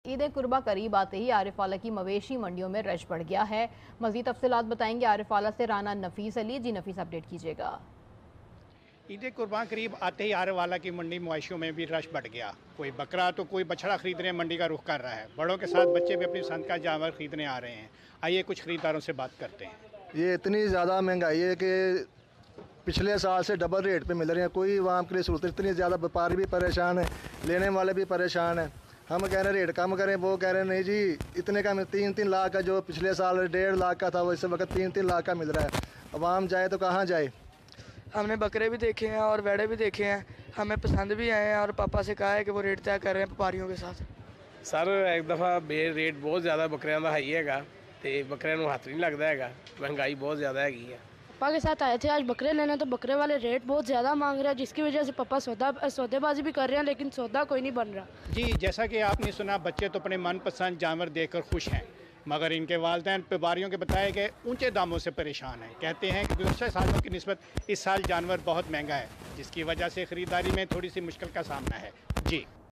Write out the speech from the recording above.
ईद कुर्बा करीब आते ही आरिफ आला की मवेशी मंडियों में रश बढ़ गया है। मजीद तफसीलात बताएंगे आरिफ आला से राना नफीस अली। जी नफीस, अपडेट कीजिएगा। ईद कुर्बान करीब आते ही आरिफ आला की मंडी मवेशियों में भी रश बढ़ गया। कोई बकरा तो कोई बछड़ा खरीदने मंडी का रुख कर रहा है। बड़ों के साथ बच्चे भी अपनी पसंद का जानवर खरीदने आ रहे हैं। आइए कुछ खरीदारों से बात करते हैं। ये इतनी ज़्यादा महंगाई है कि पिछले साल से डबल रेट पे मिल रही है। कोई आवाम के लिए सहूलत, इतनी ज़्यादा व्यापारी भी परेशान है, लेने वाले भी परेशान हैं। हम कह रहे हैं रेट कम करें, वो कह रहे हैं नहीं जी इतने का 3-3 लाख का, जो पिछले साल 1.5 लाख का था वो इस वक्त 3-3 लाख का मिल रहा है। अवाम जाए तो कहाँ जाए। हमने बकरे भी देखे हैं और वेड़े भी देखे हैं, हमें पसंद भी आए हैं और पापा से कहा है कि वो रेट तय कर रहे हैं व्यापारियों के साथ। सर एक दफ़ा रेट बहुत ज़्यादा बकरियां का हाई है, तो बकरियां को हाथ नहीं लगता है, महंगाई बहुत ज़्यादा है। पापा के साथ आए थे आज बकरे लेने, तो बकरे वाले रेट बहुत ज़्यादा मांग रहे हैं, जिसकी वजह से पापा सौदेबाजी भी कर रहे हैं, लेकिन सौदा कोई नहीं बन रहा। जी, जैसा कि आपने सुना, बच्चे तो अपने मनपसंद जानवर देखकर खुश हैं, मगर इनके वालिदैन व्यापारियों के बताए गए ऊंचे दामों से परेशान हैं। कहते हैं कि दूसरे सालों की निस्बत इस साल जानवर बहुत महंगा है, जिसकी वजह से ख़रीदारी में थोड़ी सी मुश्किल का सामना है। जी।